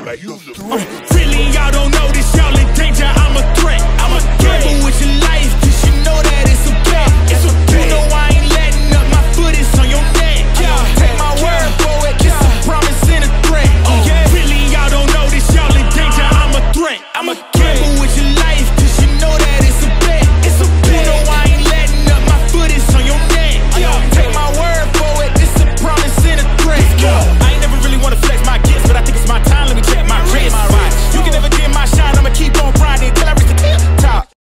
Really, y'all don't know this, y'all in danger, I'm a threat.